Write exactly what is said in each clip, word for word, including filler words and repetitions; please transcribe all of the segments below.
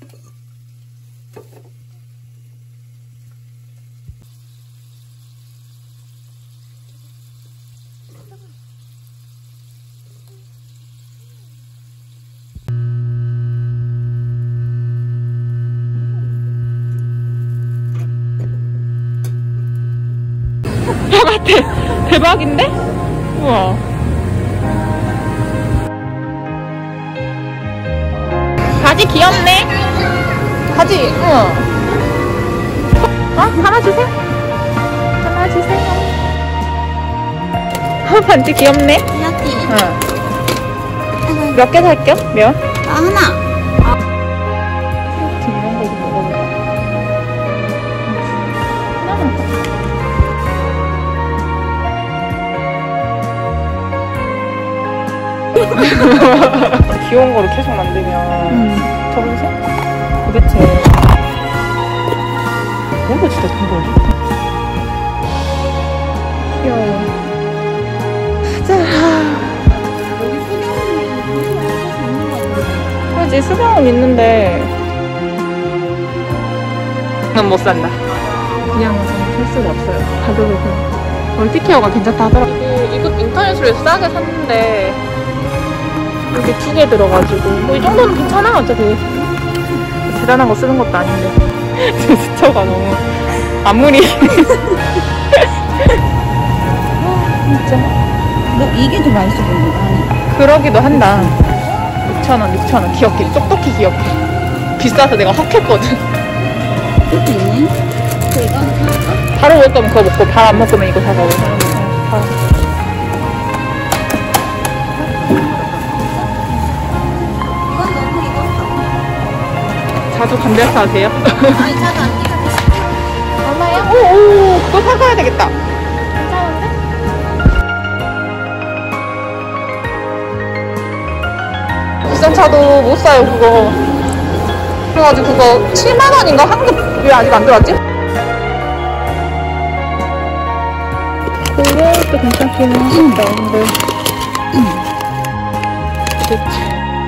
야, 대, 대박인데? 우와. 바지 귀엽네? 바지, 응. 어? 하나 주세요. 하나 주세요. 어, 반지 귀엽네? 귀엽지? 응. 몇 개 살게요? 면? 아, 하나. 아. 이런 거도 먹어볼까? 하나만 더. 귀여운 거를 계속 만들면 응. 저번에 도대체 이런 거 진짜 돈 벌겠다. 귀여워. 가자. 여기 수경이 그렇지, 수경은 있는데 난 못 산다. 그냥 살 수가 없어요. 가격을 그냥 멀티케어가 괜찮다 하더라고요. 이거 인터넷으로 싸게 샀는데 이렇게 두 개 들어가지고 뭐 이 정도는 괜찮아. 어차피 대단한 거 쓰는 것도 아닌데 제 스쳐가 너무 아무리 진짜 뭐 이게 더 맛있어 보인다. 그러기도 한다. 육천 원, 육천 원 귀엽게, 똑똑히 귀엽게. 비싸서 내가 헉했거든. 이것도 있네. 그 이거 하나 사볼까? 바로 먹을 거면 그거 먹고 밥 안 먹으면 이거 사가고. 어, 이건 너무 익었어. 자주 감별사 하세요? 아니, 차도 안 익었어. 얼마야? 오오 그거 사가야 되겠다. 괜찮은데? 비싼 차도 못 사요 그거. 그래가지고 그거 칠만 원인가 한국 왜 아직 안 들어왔지? 그것도 괜찮긴 하다. 근데 도대체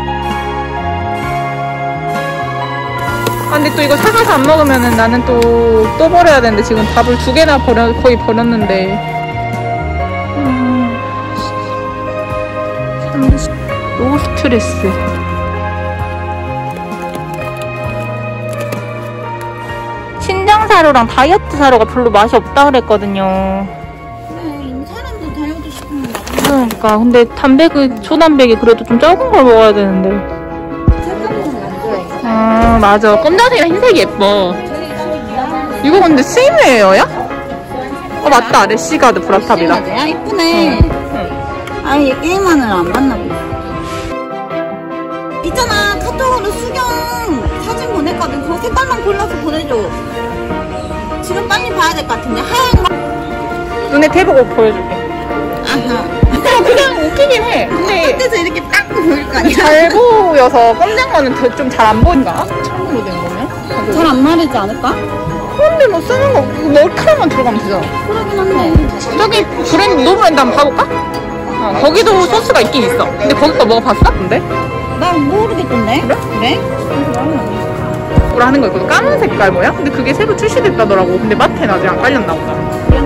아 근데 또 이거 사가서 안 먹으면은 나는 또 또 버려야 되는데 지금 밥을 두 개나 버려 거의 버렸는데 음, 참 너무 스트레스. 신장 사료랑 다이어트 사료가 별로 맛이 없다 그랬거든요. 그래, 이 사람들 다이어트 시키면 나쁜 그러니까 근데 단백이 초단백이 그래도 좀 적은 걸 먹어야 되는데. 색감은 안 좋아해. 아 맞아. 검정색이랑 흰색이 예뻐. 이거 근데 스위메어야? 어 맞다. 래시가드 브라탑이다. 맞아요? 이쁘네. 응. 아니, 얘 게임하느라 안 봤나 보네. 있잖아, 카톡으로 수경 사진 보냈거든. 그거 색깔만 골라서 보내줘. 지금 빨리 봐야 될 것 같은데. 하얀 거. 눈에 대보고 보여줄게. 아하. 그냥 웃기긴 해. 근데 끝에서 이렇게 딱 보일 거 아니야. 잘 보여서 검정 거는 좀 잘 안 보인가? 처음으로 된 거면? 잘 안 마르지 않을까? 근데 뭐 쓰는 거 머리카락만 들어가면 되잖아. 그러긴 한데. 저기 브랜드 노브랜드 한번 봐볼까? 어, 거기도 소스가 있긴 있어. 근데 거기 거 먹어봤어? 근데? 난 모르겠던데. 그래? 그래? 뭐라 하는 거 있거든. 까만 색깔 뭐야? 근데 그게 새로 출시됐다더라고. 근데 마트에 아직 안 깔렸나 보다.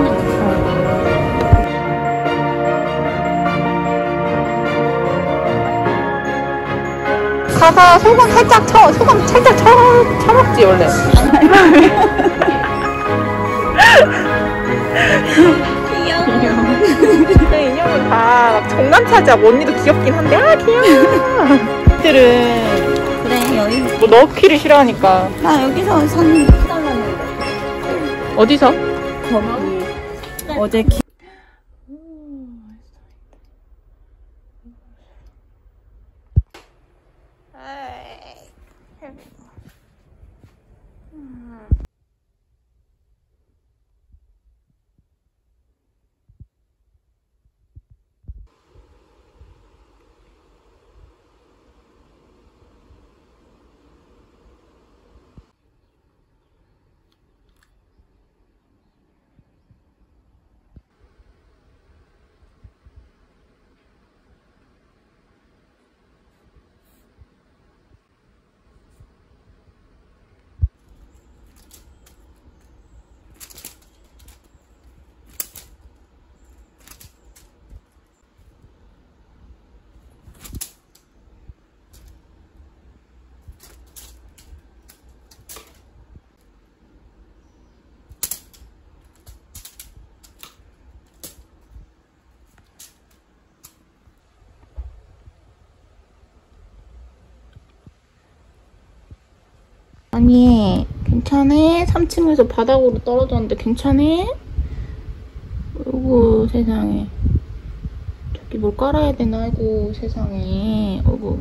가사 소금 살짝 쳐, 소금 살짝 쳐, 쳐먹지 원래. 귀여워. 근데 인형은 다 정관차지하고 언니도 귀엽긴 한데 아 귀여워. 들은 그래, 여기. 뭐 넣기를 싫어하니까. 나 여기서 산 해달라는 어디서? 거. 거기. 어제 기... 아니, 괜찮아? 삼 층에서 바닥으로 떨어졌는데 괜찮아? 어이구, 세상에. 저기 뭘 깔아야 되나? 아이고, 세상에. 어이구.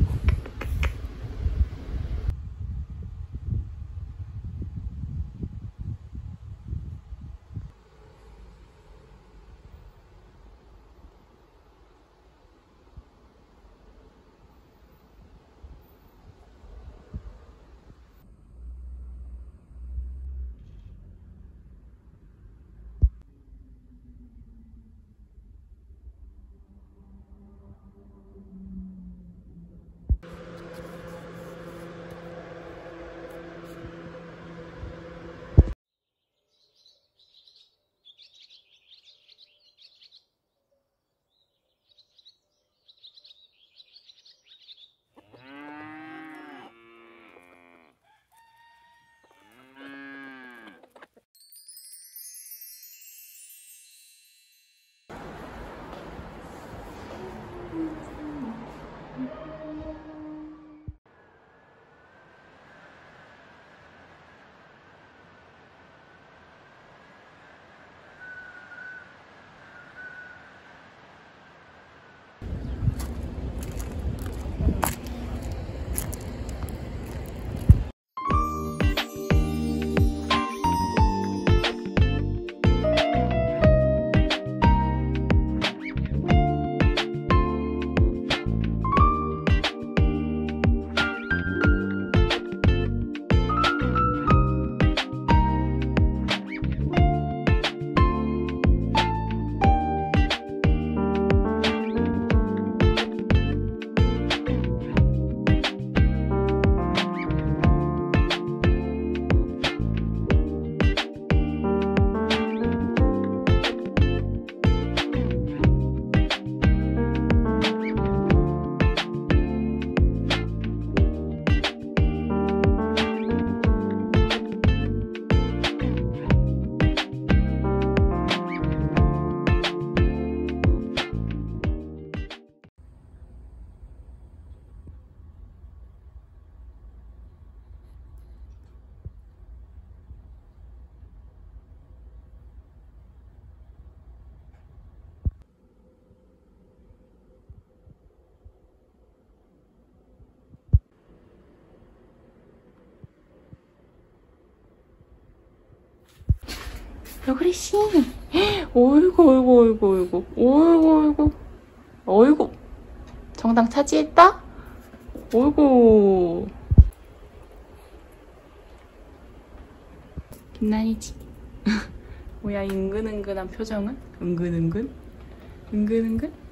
왜 그랬지? 어이구, 어이구, 어이구, 어이구, 어이구, 어이구, 어이구. 정당 차지했다? 어이구. 김난이지. 뭐야, 이 은근은근한 표정은? 은근은근? 은근은근?